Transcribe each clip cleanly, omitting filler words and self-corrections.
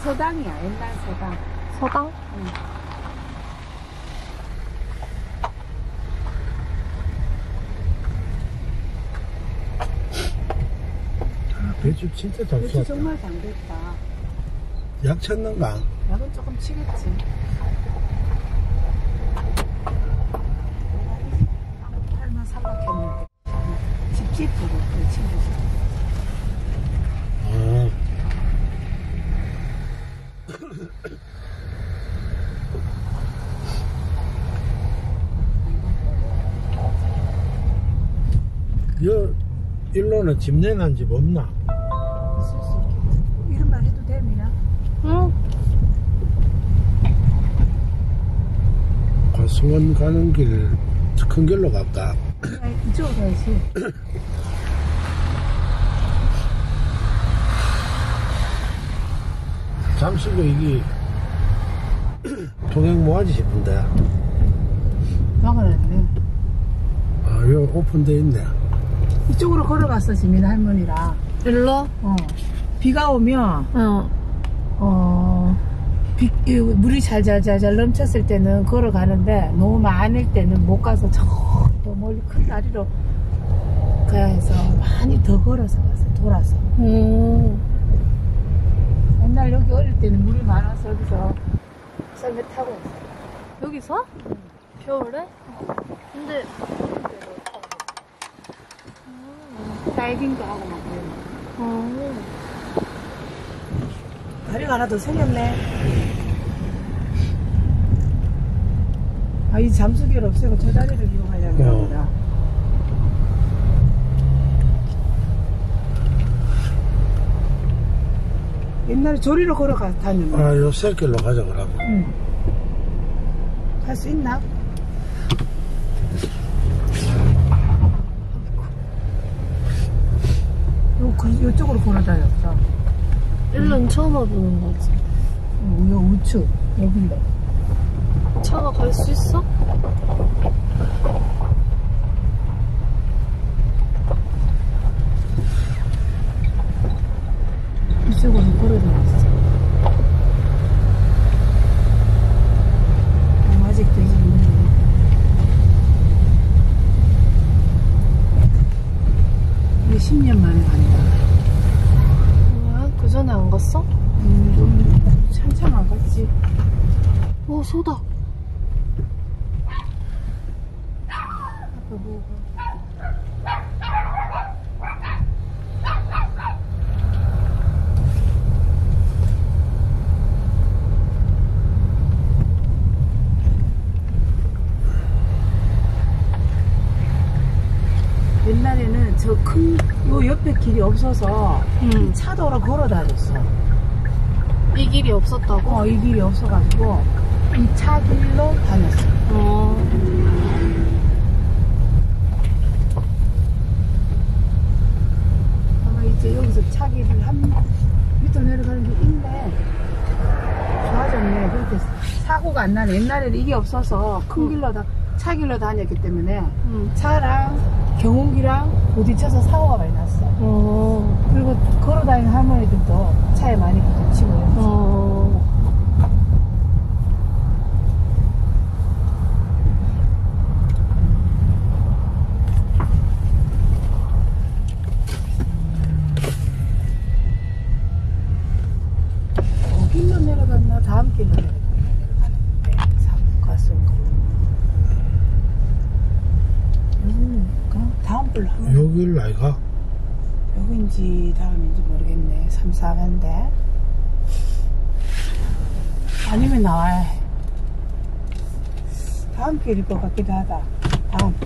서당이야, 옛날 서당. 서당? 응. 배추 진짜 잘 배추 쏘았다. 정말 잘 됐다. 약 쳤는가? 약은 조금 치겠지. 팔만 살락했는데. 찝찝하고, 그 친구들. 아. 여 일로는 집 내난 집 없나? 있을 수 있겠다. 이런 말 해도 되면? 응. 과수원 가는 길 큰 길로 갔다. 이쪽으로 가야지. 잠시도 이게 통행 뭐하지 싶은데. 막아놨네. 아, 여 오픈돼 있네. 이쪽으로 걸어갔어, 지민 할머니랑. 일로? 비가 오면, 응. 물이 잘잘잘잘 넘쳤을 때는 걸어가는데, 너무 많을 때는 못 가서 저 멀리 큰 다리로 가야 해서 많이 더 걸어서 갔어요, 돌아서. 옛날 여기 어릴 때는 물이 많아서 여기서 썰매 타고 왔어요. 여기서? 겨울에? 근데 다이빙도 하고 막 그래요. 다리가 하나 더 생겼네. 아, 이 잠수기를 없애고 저 다리를 이용하려고 합니다. 옛날에 조리로 걸어가 다녔는데. 아, 요 새길로 가자 그러면. 응. 갈 수 있나? 요쪽으로 걸어다녔어. 일로는 처음 와보는 거지. 요 우측, 여긴데. 차가 갈 수 있어? 이쪽으로 걸어다녔어. 아직도 이제 있네. 이게 10년 만에 간다. 왜? 그 전에 안 갔어? 좀 한참 안 갔지. 오, 소다. 아까 뭐. 옛날에는 저 큰 요 옆에 길이 없어서 이 차도로 걸어 다녔어. 이 길이 없었다고? 이 길이 없어가지고 이 차 길로 다녔어. 아마 이제 여기서 차 길을 한 밑으로 내려가는 게 있네. 좋아졌네. 그렇게 사고가 안 나네. 옛날에는 이게 없어서 큰 길로 차 길로 다녔기 때문에 차랑 경운기랑 부딪혀서 사고가 많이 났어. 그리고 걸어다니는 할머니들도 차에 많이 부딪히고 이랬어. 길로 내려갔나? 다음 길로 내려가는데 사고갔었는가? 다음 불로 하면 여길 아이가? 여긴지 다음인지 모르겠네. 3, 4반대 아니면 나와야 해. 다음 길일 것 같기도 하다. 다음.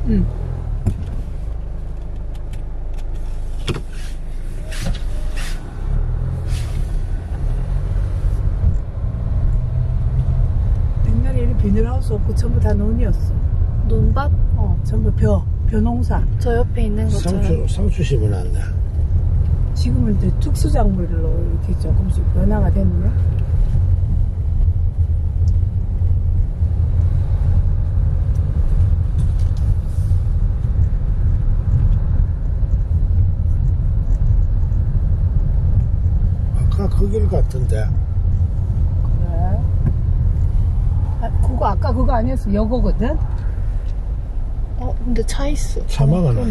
옛날에 이런 비닐하우스 없고 전부 다 논이었어. 논밭? 전부 벼농사. 저 옆에 있는 것처럼. 상추 심어놨네. 지금은 이제 특수작물로 이렇게 조금씩 변화가 됐네. 아까 그 길 같은데. 그거 아니었어. 여거거든? 근데 차 있어. 차마가 나.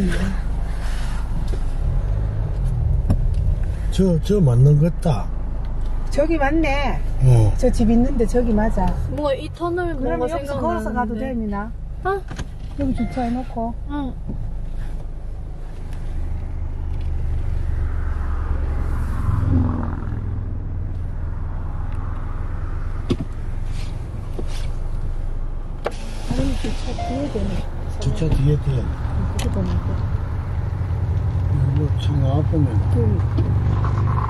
저 맞는 것 같다. 저기 맞네. 어. 저 집 있는데 저기 맞아. 뭔가 이 터널 그러면 뭔가 여기서 걸어서 가도 돼, 생각나는데. 미나? 어? 여기 주차해놓고. 응. 아니, 주차 뒤에 되네. 주차 뒤에 돼. 그게 더 나고. 이거 차 나와보면.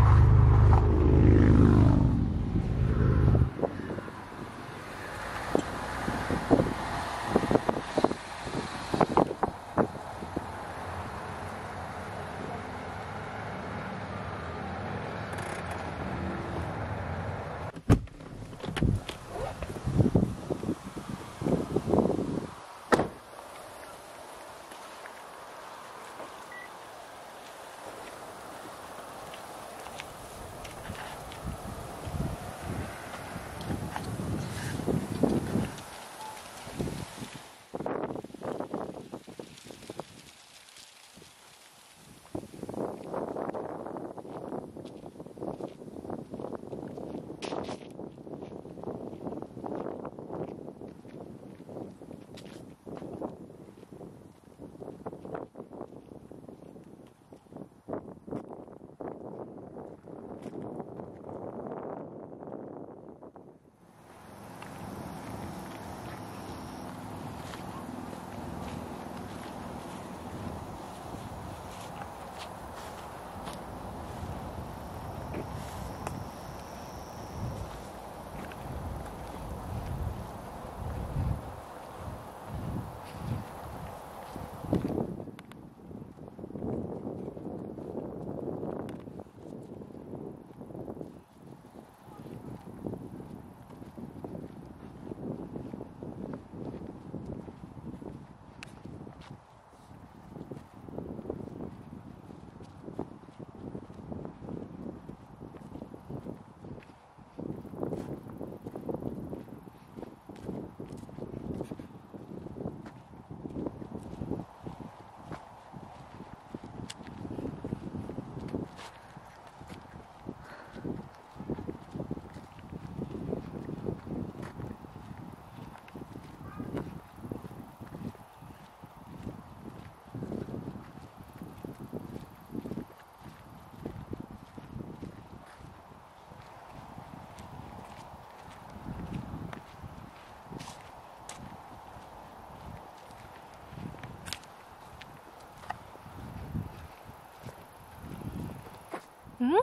응?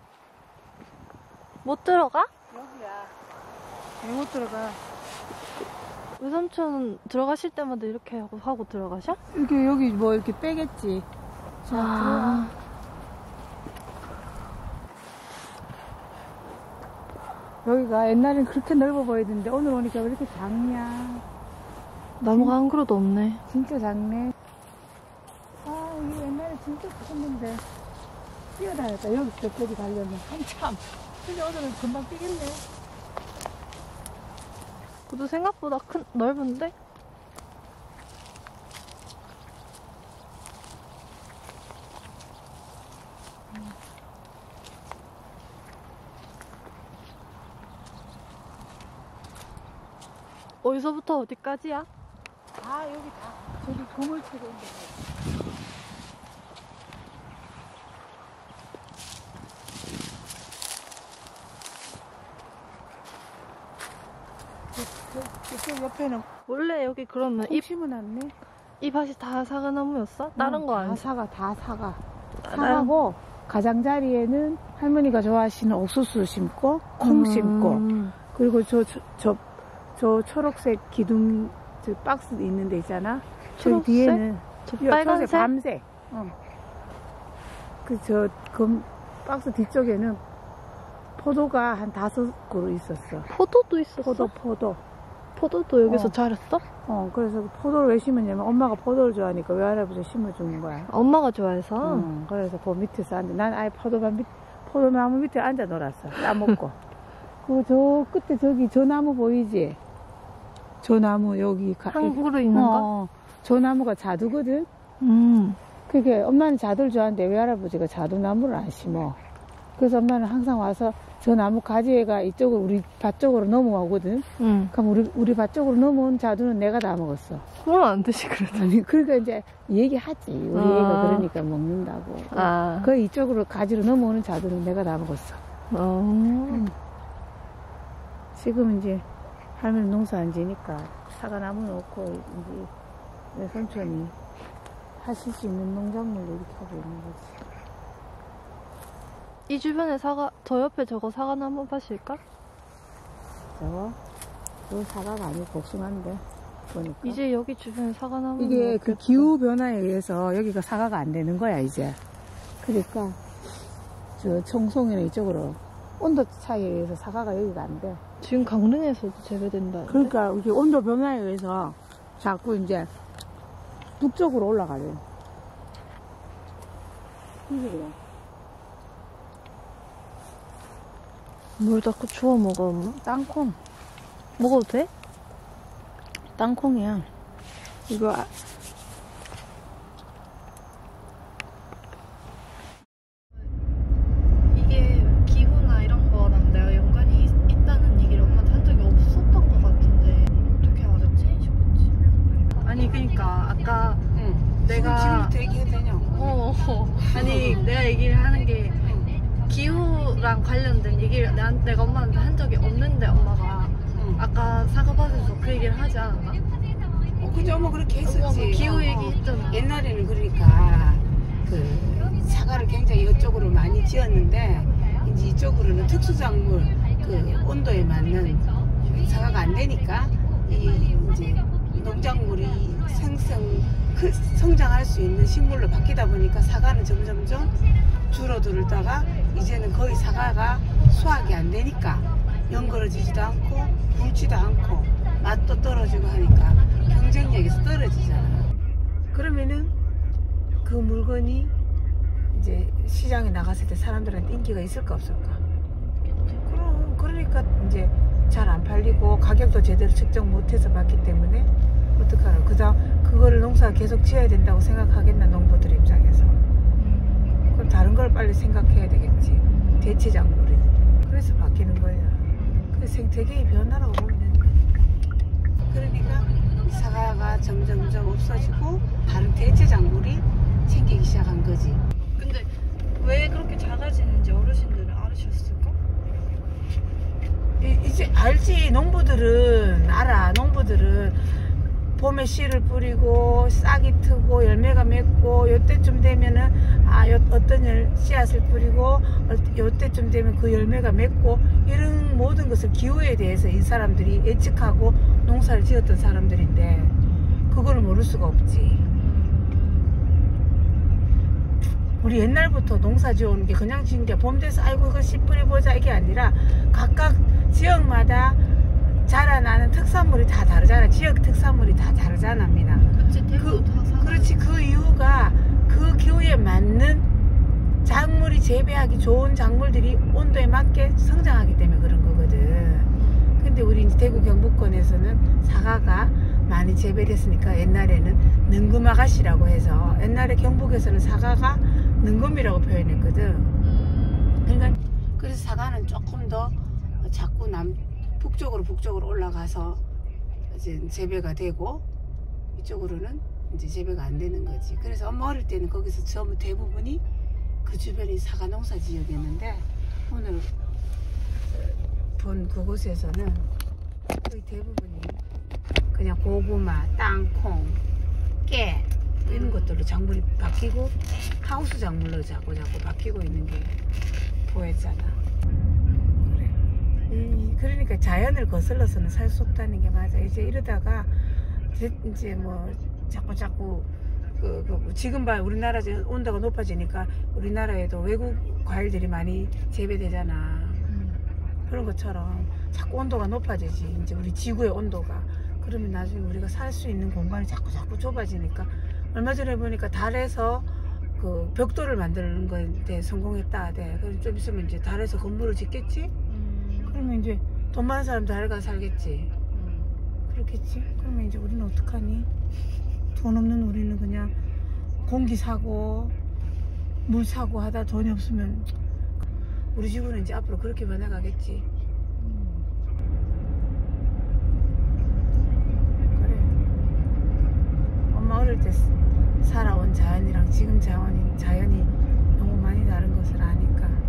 못 들어가? 여기야. 왜 못 들어가? 외삼촌 들어가실 때마다 이렇게 하고 들어가셔? 이렇게, 여기 뭐 이렇게 빼겠지. 자, 아. 들어가. 여기가 옛날엔 그렇게 넓어 보이던데 오늘 오니까 왜 이렇게 작냐. 나무가 한 그루도 없네. 진짜 작네. 아, 이게 옛날에 진짜 컸는데. 뛰어다녔다. 여기서 저까지 가려면 한참. 근데 오늘은 금방 뛰겠네. 그래도 생각보다 넓은데? 어디서부터 어디까지야? 아, 여기 다. 저기 그물치고 있는데. 이쪽 옆에는 원래 여기 그러면 잎 심어놨네. 이 밭이 다 사과나무였어? 다른 거 다 아니야? 사과, 다 사과. 사과고, 가장자리에는 할머니가 좋아하시는 옥수수 심고, 콩 심고, 그리고 저 초록색 기둥, 저 박스 있는 데 있잖아. 저기 초록색? 뒤에는, 저 초록색, 빨간색? 밤색. 박스 뒤쪽에는 포도가 한 5그루 있었어. 포도도 있었어? 포도. 포도도 여기서 어. 자랐어? 그래서 포도를 왜 심었냐면 엄마가 포도를 좋아하니까 외할아버지가 심어주는 거야. 엄마가 좋아해서? 그래서 그 밑에서 앉아. 난 아예 포도나무 밑에 앉아 놀았어. 따먹고. 그리고 저 끝에 저 나무 보이지? 저 나무 여기 항구로 있는 거? 저 나무가 자두거든. 그게 엄마는 자두를 좋아하는데 외할아버지가 자두나무를 안 심어. 그래서 엄마는 항상 와서 저 나무 가지가 이쪽으로 우리 밭 쪽으로 넘어오거든. 그럼 우리 밭 쪽으로 넘어온 자두는 내가 다 먹었어. 그럼 안 드시 그래도. 아니 그러니까 이제 얘기하지. 우리 애가 그러니까 먹는다고. 그 이쪽으로 가지로 넘어오는 자두는 내가 다 먹었어. 지금 이제 할머니 농사 안 지니까 사과나무는 없고 이제 내 삼촌이 하실 수 있는 농작물로 이렇게 하고 있는 거지. 이 주변에 저 옆에 저거 사과나무 밭일까? 저 사과가 아니고 복숭아인데 보니까 이제 여기 주변에 사과나무 이게 그 기후 변화에 의해서 여기가 사과가 안 되는 거야 이제. 그러니까 저 청송이나 이쪽으로 온도 차이에 의해서 사과가 여기가 안 돼. 지금 강릉에서도 재배된다. 그러니까 이게 온도 변화에 의해서 자꾸 이제 북쪽으로 올라가래. 이게 그래. 뭘 자꾸 주워 먹어, 엄마? 땅콩. 먹어도 돼? 땅콩이야. 이거 이게 기후나 이런 거랑 내가 연관이 있다는 얘기를 엄마한테 한 적이 없었던 것 같은데 어떻게 알았지 싶었지. 아니 그러니까 아까 내가 지금부터 얘기해도 되냐고. 아니 내가 얘기를 하는 게 기후랑 관련된 얘기를 내가 엄마한테 한 적이 없는데 엄마가 아까 사과밭에서 그 얘기를 하지 않았나? 그죠, 엄마 그렇게 했었지. 기후 얘기 했잖아. 옛날에는 그러니까 그 사과를 굉장히 이쪽으로 많이 지었는데 이제 이쪽으로는 특수작물 그 온도에 맞는 사과가 안 되니까 이 이제 농작물이 성장할 수 있는 식물로 바뀌다 보니까 사과는 점점점 줄어들다가 이제는 거의 사과가 수확이 안 되니까 연걸어지지도 않고 굵지도 않고 맛도 떨어지고 하니까 경쟁력에서 떨어지잖아. 그러면은 그 물건이 이제 시장에 나갔을 때 사람들한테 인기가 있을까 없을까? 그럼 그러니까 이제 잘 안 팔리고 가격도 제대로 측정 못해서 받기 때문에 어떡하나. 그거를 농사 계속 지어야 된다고 생각하겠나 농부들 입장에서. 그럼 다른 걸 빨리 생각해야 되겠지. 대체 작물이. 그래서 바뀌는 거야. 그 생태계의 변화라고 보면 되는 거야. 그러니까 사과가 점점점 없어지고 다른 대체 작물이 생기기 시작한 거지. 근데 왜 그렇게 작아지는지 어르신들은 알으셨을까? 이제 알지. 농부들은 알아. 농부들은 봄에 씨를 뿌리고 싹이 트고 열매가 맺고 요때쯤 되면은 어떤 씨앗을 뿌리고 요때쯤 되면 그 열매가 맺고 이런 모든 것을 기후에 대해서 이 사람들이 예측하고 농사를 지었던 사람들인데 그걸 모를 수가 없지. 우리 옛날부터 농사 지어오는 게 그냥 지은 게 봄 돼서 아이고 이거 씨 뿌려보자 이게 아니라 각각 지역마다 자라나는 특산물이 다 다르잖아. 지역 특산물이 다 다르잖아, 미나. 그치, 대구도 다 사과. 그렇지. 그 이유가 그 기후에 맞는 작물이 재배하기 좋은 작물들이 온도에 맞게 성장하기 때문에 그런 거거든. 근데 우리 이제 대구 경북권에서는 사과가 많이 재배됐으니까 옛날에는 능금아가씨라고 해서 옛날에 경북에서는 사과가 능금이라고 표현했거든. 그러니까 그래서 사과는 조금 더 자꾸 북쪽으로 올라가서 이제 재배가 되고 이쪽으로는 이제 재배가 안 되는 거지. 그래서 엄마 어릴 때는 거기서 전부 대부분이 그 주변이 사과 농사 지역이었는데 오늘 본 그곳에서는 거의 대부분이 그냥 고구마, 땅콩, 깨 이런 것들로 작물이 바뀌고 하우스 작물로 자꾸 바뀌고 있는 게 보였잖아. 그러니까 자연을 거슬러서는 살 수 없다는 게 맞아. 이제 이러다가 이제 뭐 자꾸 지금 봐 우리나라 온도가 높아지니까 우리나라에도 외국 과일들이 많이 재배되잖아. 그런 것처럼 자꾸 온도가 높아지지. 이제 우리 지구의 온도가. 그러면 나중에 우리가 살 수 있는 공간이 자꾸 좁아지니까 얼마 전에 보니까 달에서 그 벽돌을 만드는 건데 성공했다. 그럼 좀 있으면 이제 달에서 건물을 짓겠지? 그러면 이제 돈 많은 사람 달에 가서 살겠지. 그렇겠지. 그러면 이제 우리는 어떡하니? 돈 없는 우리는 그냥 공기 사고 물 사고 하다 돈이 없으면 우리 집은 이제 앞으로 그렇게 변해가겠지. 그래. 엄마 어릴 때 살아온 자연이랑 지금 자연이 너무 많이 다른 것을 아니까